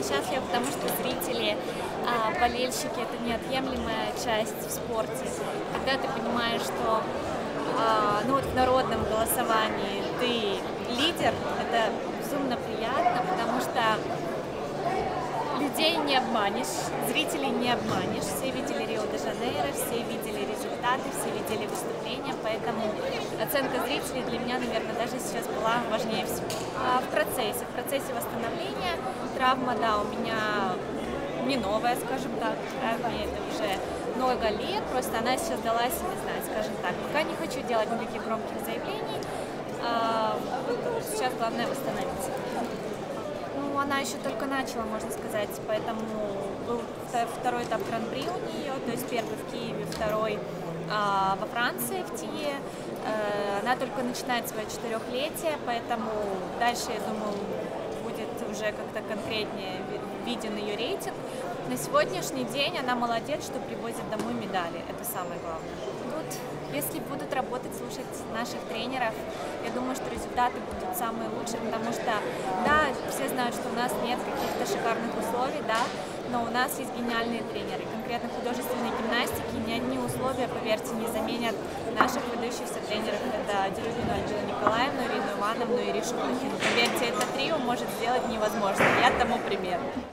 счастлива, потому что зрители, болельщики — это неотъемлемая часть в спорте. Когда ты понимаешь, что ну вот в народном голосовании ты лидер, это безумно приятно, потому что людей не обманешь, зрителей не обманешь. Все видели Рио-де-Жанейро, все видели результаты, все видели выступления, поэтому оценка зрителей для меня, наверное, даже сейчас была важнее всего. В процессе восстановления травма, да, у меня не новая, скажем так, мне это уже много лет, просто она сейчас дала себе знать, скажем так. Пока не хочу делать никаких громких заявлений, сейчас главное восстановиться. Ну, она еще только начала, можно сказать, поэтому был второй этап Гран-при у нее, то есть первый в Киеве, второй во Франции, в Тие. Она только начинает свое 4-летие, поэтому дальше, я думаю, будет уже как-то конкретнее виден ее рейтинг. На сегодняшний день она молодец, что привозит домой медали, это самое главное. Тут, если будут работать, слушать наших тренеров, я думаю, что результаты будут самые лучшие, потому что, да, все знают, что у нас нет каких-то шикарных условий, да, но у нас есть гениальные тренеры. Конкретно в художественной гимнастике ни одни условия, поверьте, не заменят наших выдающихся тренеров. Это Дерюгину Альбину Николаевну, Ирину Ивановну и Иришу Блохину. Поверьте, это трио может сделать невозможное. Я тому пример.